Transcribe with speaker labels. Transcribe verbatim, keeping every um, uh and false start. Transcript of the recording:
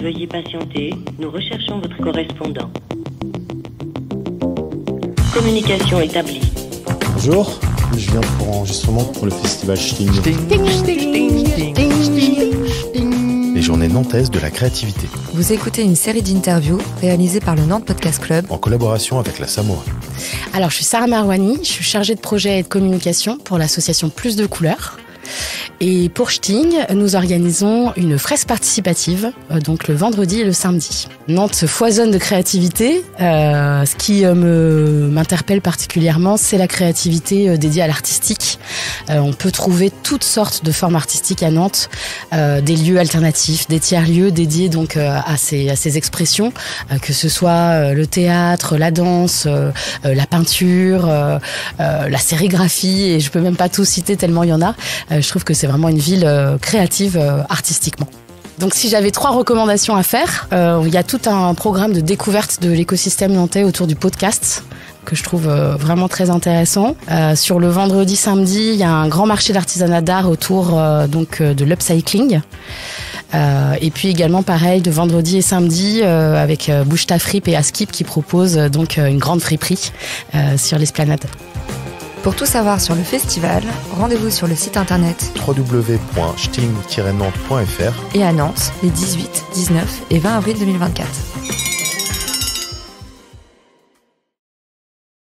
Speaker 1: Veuillez patienter, nous recherchons votre correspondant. Communication établie.
Speaker 2: Bonjour, je viens pour enregistrement pour le festival Shting.
Speaker 3: Les journées nantaises de la créativité.
Speaker 4: Vous écoutez une série d'interviews réalisées par le Nantes Podcast Club
Speaker 3: en collaboration avec la Samoa.
Speaker 5: Alors, je suis Sarah Marouani, je suis chargée de projet et de communication pour l'association Plus de Couleurs. Et pour Shting, nous organisons une fresque participative, euh, donc le vendredi et le samedi. Nantes foisonne de créativité. Euh, ce qui euh, me m'interpelle particulièrement, c'est la créativité euh, dédiée à l'artistique. Euh, on peut trouver toutes sortes de formes artistiques à Nantes, euh, des lieux alternatifs, des tiers-lieux dédiés donc euh, à ces à ces expressions, euh, que ce soit euh, le théâtre, la danse, euh, euh, la peinture, euh, euh, la sérigraphie, et je peux même pas tout citer tellement il y en a. Euh, je trouve que c'est vraiment une ville euh, créative euh, artistiquement. Donc si j'avais trois recommandations à faire, euh, il y a tout un programme de découverte de l'écosystème nantais autour du podcast que je trouve euh, vraiment très intéressant. Euh, sur le vendredi, samedi, il y a un grand marché d'artisanat d'art autour euh, donc euh, de l'upcycling. Euh, et puis également pareil de vendredi et samedi euh, avec euh, Bouge ta fripe et Askip qui proposent euh, donc euh, une grande friperie euh, sur l'esplanade.
Speaker 4: Pour tout savoir sur le festival, rendez-vous sur le site internet
Speaker 3: w w w point shting tiret nantes point f r
Speaker 4: et à Nantes les dix-huit, dix-neuf et vingt avril deux mille vingt-quatre.